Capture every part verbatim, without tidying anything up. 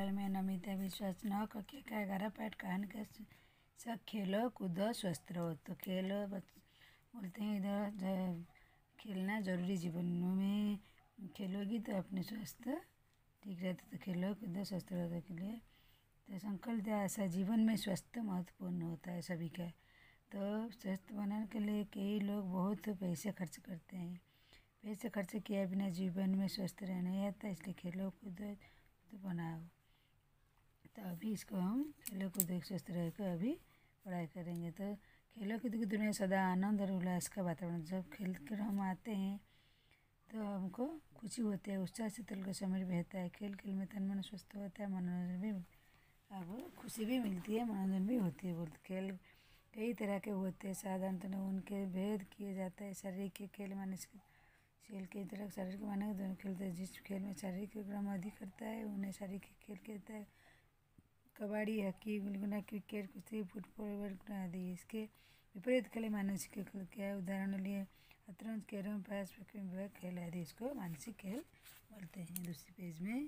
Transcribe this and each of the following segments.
खेल में नमिता विश्वास न करके का ग्यारह पैट कहन के सब खेलो कूदो स्वस्थ रहो। तो खेलो बोलते हैं इधर खेलना जरूरी जीवन में, खेलोगी तो अपने स्वस्थ ठीक रहते। तो खेलो कूदो स्वस्थ रहो के लिए तो संकल्प ऐसा जीवन में स्वस्थ महत्वपूर्ण होता है सभी का। तो स्वस्थ बनाने के लिए कई लोग बहुत पैसे खर्च करते हैं, पैसे खर्च किए बिना जीवन में स्वस्थ रहना नहीं आता, इसलिए खेलो कूदो तो बनाओ। तो अभी इसको हम खेलो कूदो स्वस्थ रह कर अभी पढ़ाई करेंगे। तो खेलों कूद की दुनिया सदा आनंद और उल्लास का वातावरण, जब खेल कर हम आते हैं तो हमको खुशी होती है, उत्साह से तल का समय बहता है। खेल खेल में तन मन स्वस्थ होता है, मनोरंजन भी अब खुशी भी मिलती है, मनोरंजन भी होती है। बोलते खेल कई तरह के होते हैं, साधारणतः उनके भेद किए जाता है। शारीरिक के खेल मानसिक खेल कई तरह शारीरिक माने दोनों खेलते हैं। जिस खेल में शारीरिक क्रम अधिक करता है उन्हें शारीरिक खेल कहता है। कबड्डी, हॉकी, गुलगुना, क्रिकेट, कुश्ती, फुटबॉल, बैडमिंटन आदि। इसके विपरीत खेल मानसिक खेल क्या है, उदाहरण लिए शतरंज, कैरम, पास खेल आदि इसको मानसिक खेल बोलते हैं। दूसरी पेज में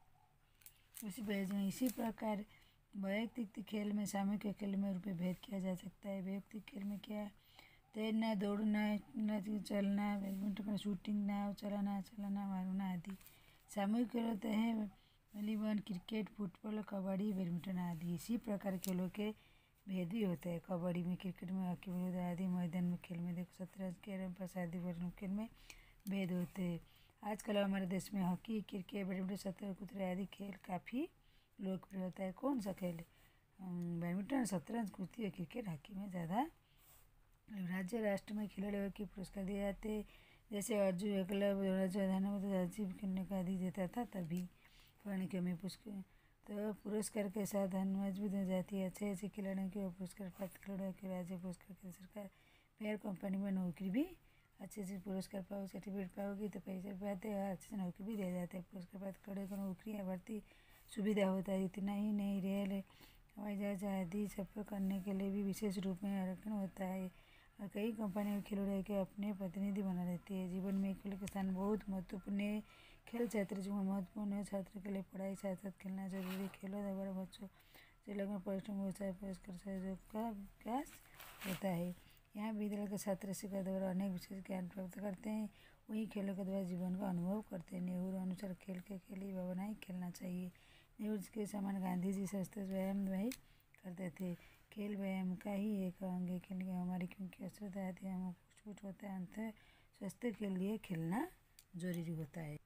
उसी पेज में इसी प्रकार वैयक्तिक खेल में सामूहिक खेल में रूप भेद किया जा सकता है। वैयक्तिक खेल में क्या है, तैरना, दौड़ना, चलना, बैडमिंटन, शूटिंग, नाव चलाना, चलाना, मारना आदि। सामूहिक खेल होते हैं volleyball, cricket, football, kabaddi, badminton आदि। इसी प्रकार खेलों के भेद भी होते हैं। कबड्डी में, क्रिकेट में, हॉकी में आदि मैदान में खेल में देखो शतरंज, कैरम, पास आदि खेल में भेद होते हैं। आजकल हमारे देश में हॉकी, क्रिकेट, बैडमिंटन, शतरंज, कुतरे आदि खेल काफ़ी लोकप्रिय होता है। कौन सा खेल? बैडमिंटन, शतरंज, कुश्ती और क्रिकेट, हॉकी में ज़्यादा राज्य राष्ट्र में खिलाड़ियों के पुरस्कार दिए जाते, जैसे अर्जुन एकलव्य प्रधानमंत्री राजीव खेलने का आदि देता था तभी पढ़ने के में पुरस्कार। तो पुरस्कार के साथ धन मजबूत हो जाती है। अच्छे अच्छे खिलाड़ियों के पुरस्कार प्राप्त खिलाड़ियों के राज्य पुरस्कार के सरकार फेयर कंपनी में नौकरी भी अच्छे से पुरस्कार पाओ, सर्टिफिकेट पाओगी तो पैसे पाते हैं और अच्छे से नौकरी भी दिया जाता है। पुरस्कार प्राप्त खिलाड़ियों को नौकरी या भर्ती सुविधा होता है। इतना ही नहीं, रेल, हवाई जहाज आदि सफर करने के लिए भी विशेष रूप में आरक्षण होता है। और कई कंपनियां खिलाड़ियों के अपने प्रतिनिधि बना देती है। जीवन में खेल का स्थान बहुत महत्वपूर्ण है। खेल छात्र जीवन महत्वपूर्ण है। छात्र के लिए पढ़ाई साथ साथ खेलना जरूरी। खेलों द्वारा बच्चों से लगन परिश्रम उत्साह पुरस्कार सहयोग का विकास होता है। यहाँ विद्यालय के छात्र शिक्षा द्वारा अनेक विशेष ज्ञान प्राप्त करते हैं, वहीं खेलों के द्वारा जीवन का अनुभव करते हैं। नेहरू अनुसार खेल के खेल ही भावना ही खेलना चाहिए। नेहरू के समान गांधी जी स्वस्थ व्यायाम वही करते थे। खेल व्यायाम का ही एक अंग है। खेल हमारी क्योंकि असरत आती है, हम कुछ होता है, अंत स्वास्थ्य के लिए खेलना जरूरी होता है।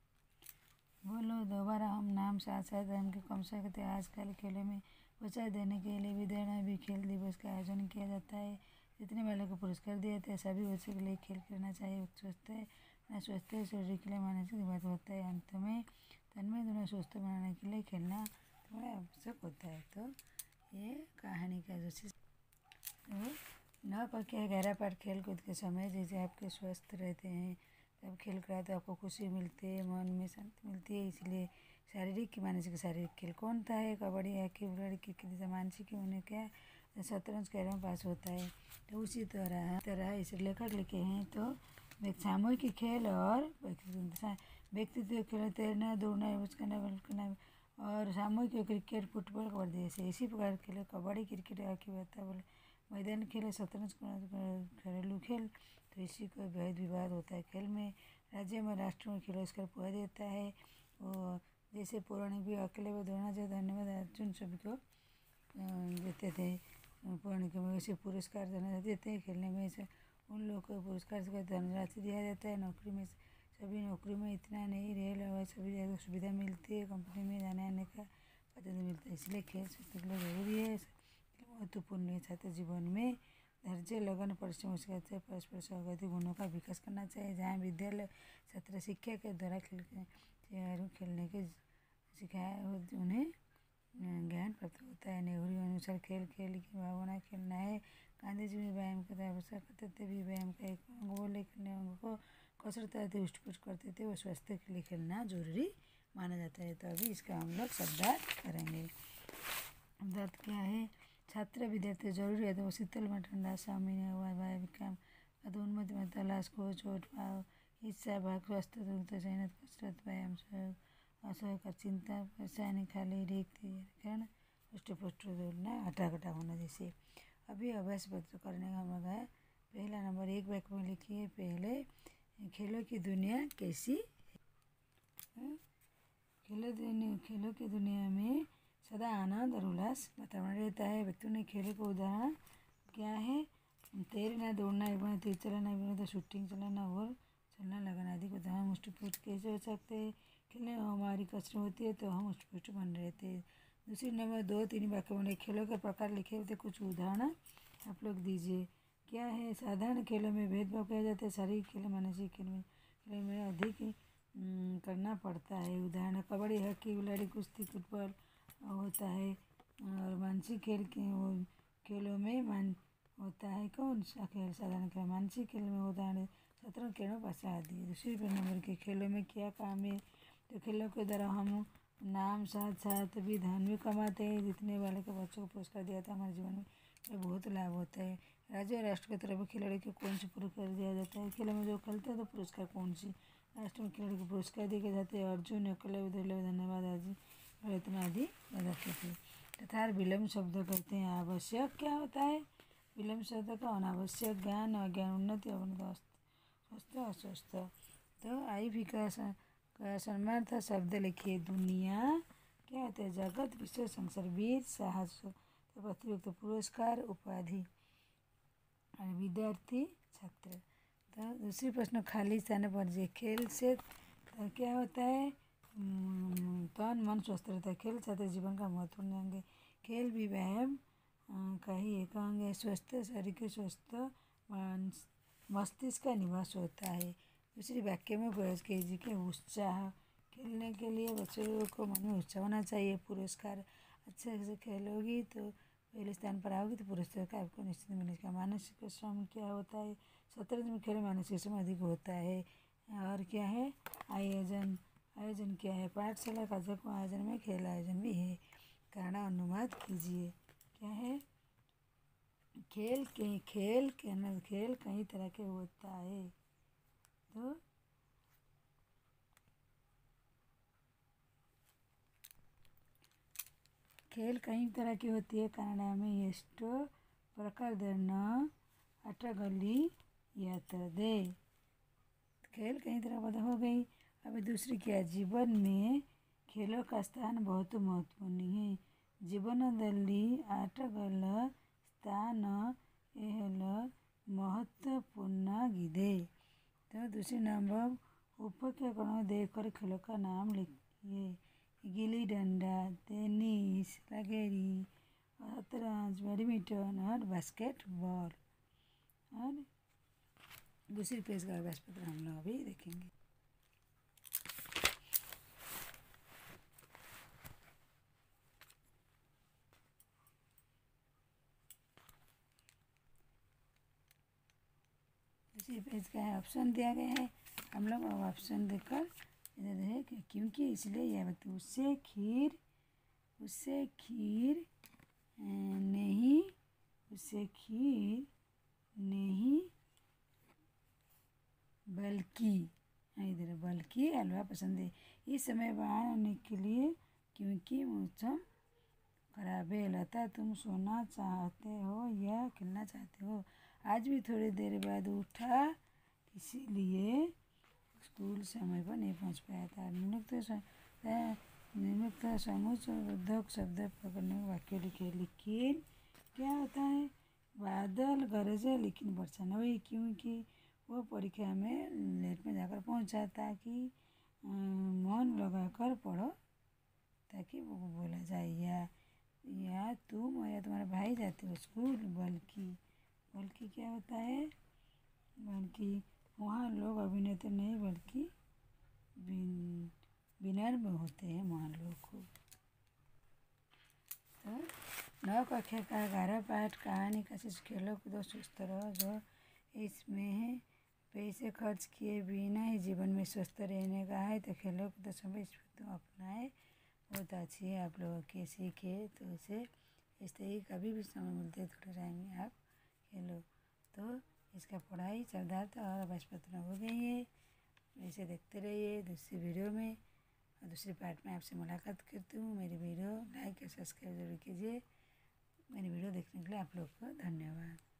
बोलो दोबारा हम नाम साथ साथ हमके कम से कहते हैं। आजकल खेलों में प्रोत्साहन देने के लिए विद्यालय में भी खेल दिवस का आयोजन किया जाता है। जितने वालों को पुरस्कार दिए जाते हैं सभी बच्चों के लिए खेल खेलना चाहिए। स्वस्थ है स्वस्थ शरीर के लिए मानसिक बात होता है। अंत में तन में दोनों स्वस्थ बनाने के लिए खेलना थोड़ा आवश्यक होता है। तो ये कहानी का जो चीज़ तो न करके गहरा पाठ खेल कूद के समय जैसे आपके स्वस्थ रहते हैं, तब खेल करा तो आपको खुशी मिलती है, मन में शांति मिलती है। इसलिए शारीरिक की मानसिक शारीरिक खेल कौन सा है? कबड्डी, हॉकी, बुलड़ी, क्रिकेट जैसे मानसिक उन्हें क्या शतरंज कैरम पास होता है। तो उसी तरह तरह इसे लेखक लिखे हैं। तो सामूहिक खेल और व्यक्तित्व खेल, तैरना, दौड़ना, बचकाना, बलकना और सामूहिक क्रिकेट, फुटबॉल, कबड्डी जैसे इसी प्रकार खेल कबड्डी, क्रिकेट, हॉकी बता बोले मैदान खेल, शतरंज घरेलू खेल। तो इसी को भेद विवाद होता है। खेल में राज्य में राष्ट्र में खेलों इसका पुआ देता है। और जैसे पौराणिक भी अकेले व द्रोणाचार्य धन्यवाद अर्जुन सभी को देते थे। पौराणिक में वैसे पुरस्कार देते हैं। खेलने में से उन लोगों को पुरस्कार से धनराशि दिया जाता है। नौकरी में सभी नौकरी में इतना नहीं, रेल हवाई सभी जगह सुविधा मिलती है। कंपनी में जाने आने का पता मिलता है। इसलिए खेल स्वास्थ्य के लिए जरूरी है, महत्वपूर्ण है। छात्र जीवन में धैर्य, लगन, परिश्रम उसके परस्पर सहयोगी गुणों का विकास करना चाहिए। जहाँ विद्यालय छात्र शिक्षा के द्वारा खेल खेलने के सिखाया उन्हें ज्ञान प्राप्त होता है। नेहरू अनुसार खेल खेल की भावना खेलना है। गांधी जी भी व्यायाम का अवसर करते थे, भी व्यायाम का एक अंग बोले खेलने अंग को कसरत आदि उष्ट पुष्ट करते थे। वो स्वास्थ्य के लिए खेलना जरूरी माना जाता है। तो अभी इसका हम लोग शब्दार्थ करेंगे। शब्दार्थ क्या है? छात्र विद्यार्थी जरूरी है तो शीतल में ठंडा सामिन हुआ वाय विक्रम अधोन्मति में तलाश को चोट पाओ हिस्सा भाग स्वास्थ्य चयनित कसरत व्यायाम सहयोग असहकार चिंता परेशानी खाली रिक्त कारण पुष्ट पुष्ट दौड़ना हटाघटा होना। जैसे अभी अभ्यास पत्र करने का मौका है। पहला नंबर एक वाक्य में लिखिए। पहले खेलों की दुनिया कैसी है। खेलों दुनिया खेलों की दुनिया में सदा आनंद और उल्लास वातावरण रहता है। व्यक्तियों ने खेलों का उदाहरण क्या है। तैरना, दौड़ना, एवं तेज चलाना, एवं तो शूटिंग चलाना और चलना लगाना आदि को उदाहरण मुष्टिपुष्ट कैसे हो सकते हैं। खेलने में हमारी कसरत होती है तो हम मुष्टिपुष्ट बन रहते हैं। दूसरी नंबर दो तीन वाक्यों में खेलों के प्रकार लिखे हुए कुछ उदाहरण आप लोग दीजिए। क्या है। साधारण खेलों में भेदभाव किया जाता है। शारीरिक खेल मानसिक खेल में खेल में अधिक करना पड़ता है। उदाहरण कबड्डी, हॉकी, गुलाड़ी, कुश्ती, फुटबॉल होता है। और मानसिक खेल के वो खेलों में मान होता है कौन सा खेल। साधारण खेल मानसिक खेल में उदाहरण शतरंज, कैरम, पासा आदि। दूसरी नंबर के खेलों में क्या काम है। तो खेलों के द्वारा हम नाम साथ साथ भी धन भी कमाते हैं। जीतने वाले के बच्चों को पुरस्कार दिया था हमारे जीवन में बहुत लाभ होता है। राज्य और राष्ट्र की तरफ खिलाड़ी को कौन सी पुरस्कार दिया जाता है। खेलों में जो खेलते हैं तो पुरस्कार कौन सी राष्ट्र में खिलाड़ी को पुरस्कार दिए जाते हैं। अर्जुन, एकलव्य, दुर्लभ, धन्यवाद आदि रत्न आदि बताते थे। तथा विलम्ब शब्द करते हैं। आवश्यक क्या होता है। विलम्ब शब्द का अनावश्यक ज्ञान, अज्ञान, उन्नति, अवनति, स्वस्थ, अस्वस्थ। तो आई भी का समार्थ शब्द लिखिए। दुनिया क्या होता है। जगत, विश्व, संसार, वीर, साहस, प्रतियुक्त, पुरस्कार, उपाधि, और विद्यार्थी, छात्र। तो दूसरी प्रश्न खाली स्थान पर जे खेल से तो क्या होता है। तन मन स्वस्थ रहता है। खेल छात्र जीवन का महत्वपूर्ण अंग है। खेल भी व्यायाम का ही एक अंग है। स्वस्थ शरीर के स्वस्थ मस्तिष्क का निवास होता है। दूसरी वाक्य में प्रयोग कीजिए कि उत्साह खेलने के लिए बच्चों को मन में उत्साह होना चाहिए। पुरस्कार अच्छे से खेलोगी तो पहले स्थान पर आओगी तो पुरस्कार आपको निश्चित मिलेगा। मानसिक श्रम क्या होता है। शतरंज में खेल मानसिक श्रम अधिक होता है। और क्या है। आयोजन आयोजन क्या है। पाठशाला कार्यक्रम आयोजन में खेल आयोजन भी है। कारण अनुवाद कीजिए। क्या है। खेल के खेल के खेल कई तरह के होता है। तो खेल कई तरह की होती है। कन्नड़ में एष्टो प्रकारदन्न आटगली यातदे। खेल कई तरह पता हो गई। अभी दूसरी क्या। जीवन में खेलों का स्थान बहुत महत्वपूर्ण है। जीवनदल्ली आटगल स्थान एहल महत्वपूर्णಗಿದೆ। तो दूसरी नंबर उपकरण देखकर खेलों का नाम लिखिए। गिल्ली डंडा, टेनिस, लगेरी, शतरंज, बैडमिंटन और बास्केटबॉल। और दूसरी पेज का अभ्यास पत्र हम लोग अभी देखेंगे। दूसरी पेज का है ऑप्शन दिया गया है। हम लोग अब ऑप्शन देखकर इधर है कि क्योंकि इसलिए यह व्यक्ति उससे खीर उससे खीर नहीं उससे खीर नहीं बल्कि इधर बल्कि हलवा पसंद है। इस समय बाहर आने के लिए क्योंकि मौसम खराब है। लता तुम सोना चाहते हो या खेलना चाहते हो। आज भी थोड़ी देर बाद उठा इसीलिए स्कूल समय पर नहीं पहुंच पाया था। निम्नलिखित निम्नलिखित समुच्चयबोधक शब्द पकड़ने वाक्य लिखे। लेकिन क्या होता है। बादल गरजे लेकिन वर्षा न हुई क्योंकि वो परीक्षा में लेट में जाकर पहुंचा। ताकि मन लगाकर पढ़ो ताकि वो बोला जाए। या या तुम या तुम्हारे भाई जाते हो स्कूल। बल्कि बल्कि क्या होता है। बल्कि वहाँ लोग अभिनेता नहीं बल्कि विनम्र होते हैं महान लोग को। तो नौ कक्षा का ग्यारह पाठ कहानी का शीर्षक खेलो कूदो स्वस्थ रहो। जो इसमें है पैसे खर्च किए बिना ही जीवन में स्वस्थ रहने का है। तो खेलो कूदो समय तो अपनाए बहुत अच्छी है। आप लोगों के सीखे तो उसे इस तरह कभी भी समय मिलते थोड़े टाइम में आप खेलो। तो इसका पढ़ाई शब्दार्थ और अभ्यास पत्र हो गई है। ऐसे देखते रहिए दूसरी वीडियो में। और दूसरे पार्ट में आपसे मुलाकात करती हूँ। मेरी वीडियो लाइक और सब्सक्राइब जरूर कीजिए। मेरी वीडियो देखने के लिए आप लोग को धन्यवाद।